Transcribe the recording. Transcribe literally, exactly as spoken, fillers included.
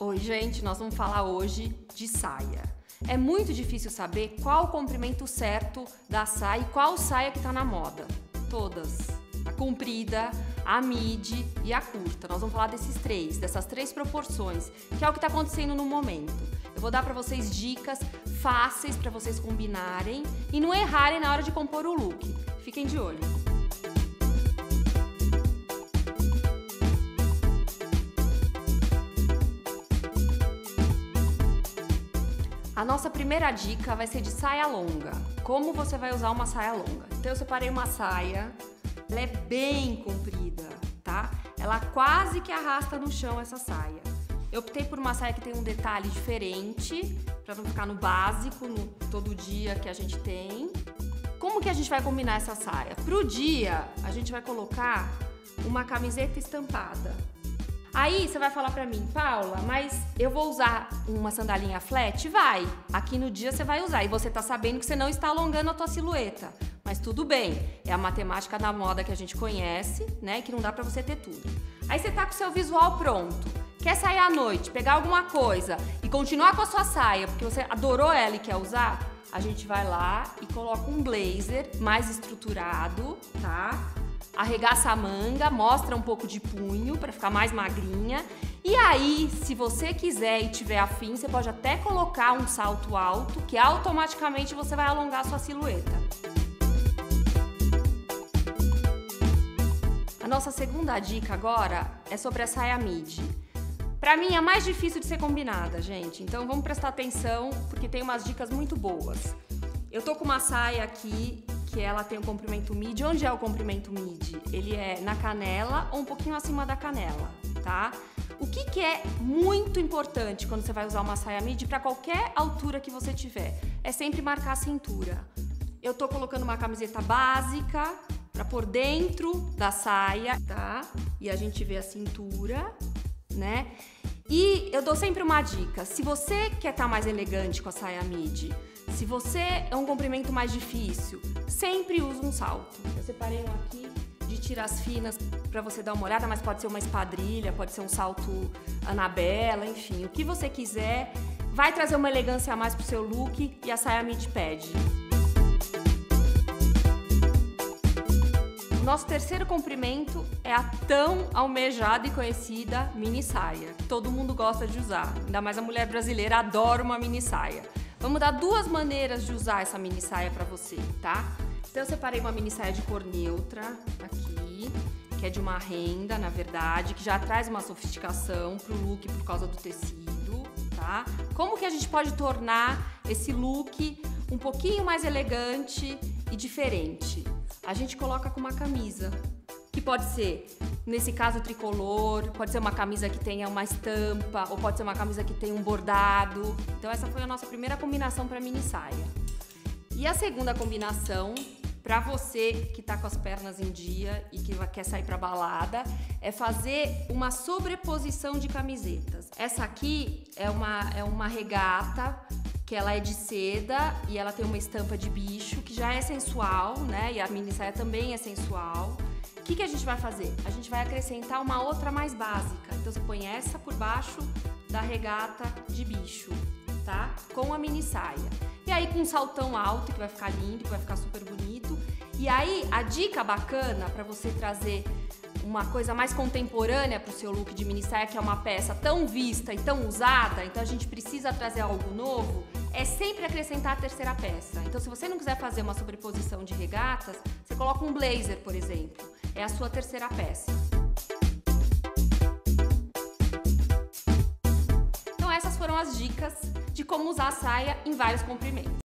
Oi, gente, nós vamos falar hoje de saia. É muito difícil saber qual o comprimento certo da saia e qual saia que tá na moda. Todas. A comprida, a midi e a curta. Nós vamos falar desses três, dessas três proporções, que é o que tá acontecendo no momento. Eu vou dar pra vocês dicas fáceis pra vocês combinarem e não errarem na hora de compor o look. Fiquem de olho. A nossa primeira dica vai ser de saia longa. Como você vai usar uma saia longa? Então eu separei uma saia, ela é bem comprida, tá? Ela quase que arrasta no chão essa saia. Eu optei por uma saia que tem um detalhe diferente, para não ficar no básico, no todo dia que a gente tem. Como que a gente vai combinar essa saia? Pro dia, a gente vai colocar uma camiseta estampada. Aí você vai falar pra mim, Paula, mas eu vou usar uma sandalinha flat? Vai! Aqui no dia você vai usar e você tá sabendo que você não está alongando a tua silhueta. Mas tudo bem, é a matemática da moda que a gente conhece, né? Que não dá pra você ter tudo. Aí você tá com o seu visual pronto, quer sair à noite, pegar alguma coisa e continuar com a sua saia, porque você adorou ela e quer usar, a gente vai lá e coloca um blazer mais estruturado, tá? Arregaça a manga, mostra um pouco de punho para ficar mais magrinha. E aí, se você quiser e tiver afim, você pode até colocar um salto alto, que automaticamente você vai alongar a sua silhueta. A nossa segunda dica agora é sobre a saia midi. Pra mim é a mais difícil de ser combinada, gente. Então vamos prestar atenção, porque tem umas dicas muito boas. Eu tô com uma saia aqui que ela tem o comprimento midi. Onde é o comprimento midi? Ele é na canela ou um pouquinho acima da canela, tá? O que que é muito importante quando você vai usar uma saia midi para qualquer altura que você tiver? É sempre marcar a cintura. Eu tô colocando uma camiseta básica para pôr dentro da saia, tá? E a gente vê a cintura, né? E eu dou sempre uma dica, se você quer estar mais elegante com a saia midi, se você é um comprimento mais difícil, sempre usa um salto. Eu separei um aqui de tiras finas para você dar uma olhada, mas pode ser uma espadrilha, pode ser um salto Anabela, enfim, o que você quiser, vai trazer uma elegância a mais pro seu look e a saia midi pede. O nosso terceiro comprimento é a tão almejada e conhecida mini saia, que todo mundo gosta de usar, ainda mais a mulher brasileira adora uma mini saia. Vamos dar duas maneiras de usar essa mini saia pra você, tá? Então eu separei uma mini saia de cor neutra aqui, que é de uma renda, na verdade, que já traz uma sofisticação pro look por causa do tecido, tá? Como que a gente pode tornar esse look um pouquinho mais elegante e diferente? A gente coloca com uma camisa, que pode ser, nesse caso, tricolor, pode ser uma camisa que tenha uma estampa, ou pode ser uma camisa que tenha um bordado. Então essa foi a nossa primeira combinação para mini saia. E a segunda combinação, para você que tá com as pernas em dia e que quer sair para balada, é fazer uma sobreposição de camisetas. Essa aqui é uma, é uma regata, que ela é de seda e ela tem uma estampa de bicho, que já é sensual, né? E a mini saia também é sensual. O que que a gente vai fazer? A gente vai acrescentar uma outra mais básica. Então você põe essa por baixo da regata de bicho, tá? Com a mini saia. E aí com um saltão alto, que vai ficar lindo, que vai ficar super bonito. E aí a dica bacana para você trazer uma coisa mais contemporânea para o seu look de mini saia, que é uma peça tão vista e tão usada, então a gente precisa trazer algo novo, é sempre acrescentar a terceira peça. Então se você não quiser fazer uma sobreposição de regatas, você coloca um blazer, por exemplo, é a sua terceira peça. Então essas foram as dicas de como usar a saia em vários comprimentos.